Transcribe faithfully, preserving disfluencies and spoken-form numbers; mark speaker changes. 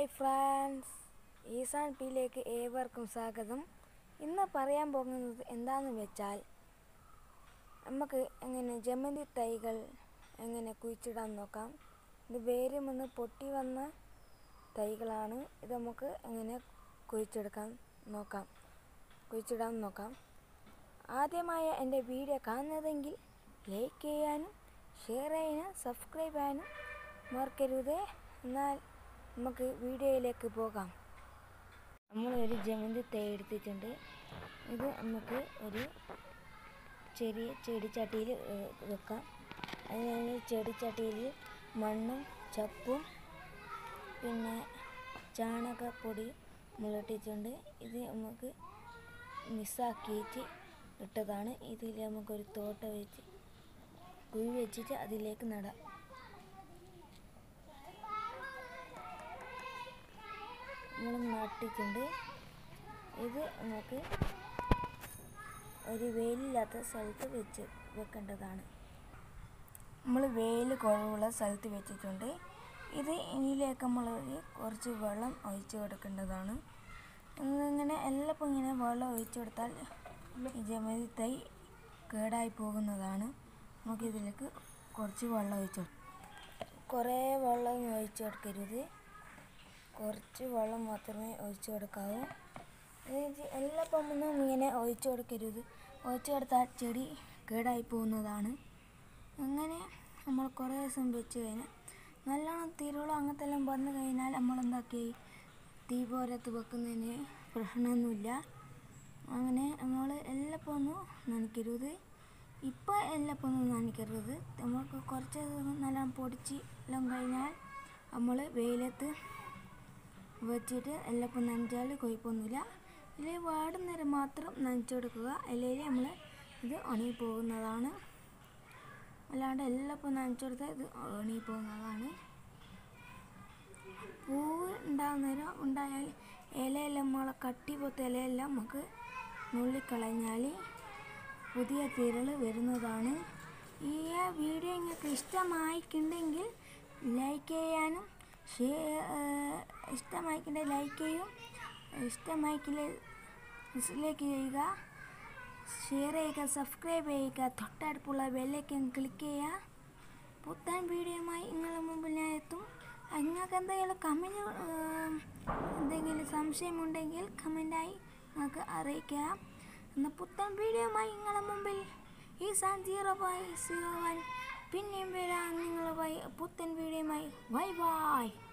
Speaker 1: Hi friends, is an പിയിലേക്ക് ഏവർക്കും സ്വാഗതം. ഇന്ന് പറയാൻ പോകുന്നത് എന്താണെന്ന് വെച്ചാൽ നമുക്ക് എങ്ങനെ ജമന്തി തൈകൾ എങ്ങനെ കുഴിച്ചിടാൻ നോക്കാം. ഇത് വേരിൽ നിന്ന് പൊട്ടി വന്ന തൈകളാണ്. ഇത് നമുക്ക് എങ്ങനെ കുഴിച്ചെടുക്കാൻ നോക്കാം കുഴിച്ചിടാൻ നോക്കാം ആദ്യമായ എൻ്റെ വീഡിയോ കാണുന്നതെങ്കിൽ ലൈക്ക് ചെയ്യാനും ഷെയർ ചെയ്യാനും സബ്സ്ക്രൈബ് ചെയ്യാനും മറക്കരുത്. എന്നാൽ നമുക്ക് വീഡിയോയിലേക്ക് പോകാം. നമ്മളൊരു ജമന്തി തൈ എടുത്തിട്ടുണ്ട്. ഇത് നമുക്ക് ഒരു ചെറിയ ചെടിച്ചട്ടിയിൽ വെക്കാം. അതിന് ചെടിച്ചട്ടിയിൽ മണ്ണും ചപ്പും പിന്നെ ചാണകപ്പൊടി മുളട്ടിട്ടുണ്ട്. ഇത് നമുക്ക് മിക്സാക്കിയിട്ട് ഇട്ടതാണ്. ഇതിൽ നമുക്കൊരു തോട്ട വെച്ച് കുഴി വെച്ചിട്ട് അതിലേക്ക് നടാം. നമ്മൾ നട്ടിട്ടുണ്ട്. ഇത് നമുക്ക് ഒരു വെയിലില്ലാത്ത സ്ഥലത്ത് വെച്ച് വെക്കേണ്ടതാണ്. നമ്മൾ വെയിൽ കുറവുള്ള സ്ഥലത്ത് വെച്ചിട്ടുണ്ട്. ഇത് ഇതിലേക്ക് നമ്മൾ കുറച്ച് വെള്ളം ഒഴിച്ച് കൊടുക്കേണ്ടതാണ്. ഇങ്ങനെ എല്ലാപ്പോൾ ഇങ്ങനെ വെള്ളം ഒഴിച്ചു കൊടുത്താൽ ഈ ജമന്തി തൈ കേടായി പോകുന്നതാണ്. നമുക്കിതിലേക്ക് കുറച്ച് വെള്ളം ഒഴിച്ചു കുറേ വെള്ളം ഒഴിച്ചു കൊടുക്കരുത്. കുറച്ച് വെള്ളം മാത്രമേ ഒഴിച്ചു കൊടുക്കാവൂ. എല്ലാപ്പം ഒന്നും ഇങ്ങനെ ഒഴിച്ചു കൊടുക്കരുത്. ഒഴിച്ചു കൊടുത്താൽ ചെടി കേടായി പോകുന്നതാണ്. അങ്ങനെ നമ്മൾ കുറേ ദിവസം വെച്ച് കഴിഞ്ഞാൽ നല്ലോണം തിരുളോ അങ്ങനത്തെ എല്ലാം വന്നു കഴിഞ്ഞാൽ നമ്മൾ എന്താക്കി തീ പോരത്ത് വെക്കുന്നതിന് പ്രശ്നമൊന്നുമില്ല. അങ്ങനെ നമ്മൾ എല്ലാപ്പം ഒന്നും നനയ്ക്കരുത്. ഇപ്പം എല്ലാപ്പം ഒന്നും നനയ്ക്കരുത്. നമുക്ക് കുറച്ച് നല്ലോണം പൊടിച്ച് എല്ലാം കഴിഞ്ഞാൽ നമ്മൾ വെയിലത്ത് വെച്ചിട്ട് എല്ലാപ്പം നനച്ചാൽ കുഴപ്പമൊന്നുമില്ല. ഇല്ലെങ്കിൽ വാടുന്നേരം മാത്രം നനച്ചു കൊടുക്കുക. അല്ലെങ്കിൽ നമ്മൾ ഇത് ഉണങ്ങി പോകുന്നതാണ്. അല്ലാണ്ട് എല്ലാപ്പം നനച്ചു കൊടുത്താൽ ഇത് ഉണങ്ങി പോകുന്നതാണ്. പൂവ് ഉണ്ടാകുന്നേരം ഉണ്ടായാൽ ഇലയെല്ലാം നമ്മളെ കട്ടി പോത്ത ഇലയെല്ലാം നമുക്ക് നുള്ളിക്കളഞ്ഞാൽ പുതിയ തിരൾ വരുന്നതാണ്. ഈ വീഡിയോ നിങ്ങൾക്ക് ഇഷ്ടമായിട്ടുണ്ടെങ്കിൽ ലൈക്ക് ചെയ്യാനും ഇഷ്ടമായിക്കിൻ്റെ ലൈക്ക് ചെയ്യും, ഇഷ്ടമായിക്കില്ല ഡിസ്ലൈക്ക് ചെയ്യുക, ഷെയർ ചെയ്യുക, സബ്സ്ക്രൈബ് ചെയ്യുക, തൊട്ടടുപ്പുള്ള ബെല്ലൈക്കൺ ക്ലിക്ക് ചെയ്യുക. പുത്തൻ വീഡിയോയുമായി നിങ്ങളുടെ മുമ്പിൽ ഞാൻ എത്തും. നിങ്ങൾക്ക് എന്തെങ്കിലും കമൻറ്റ് എന്തെങ്കിലും സംശയമുണ്ടെങ്കിൽ കമൻറ്റായി നിങ്ങൾക്ക് അറിയിക്കുക. എന്നാൽ പുത്തൻ വീഡിയോയുമായി നിങ്ങളുടെ മുമ്പിൽ ഈസാൻ സീറോ ഫൈവ് സീറോ വൺ പിന്നെയും വരാം നിങ്ങളുമായി പുത്തൻ വീഡിയോയുമായി. Bye by.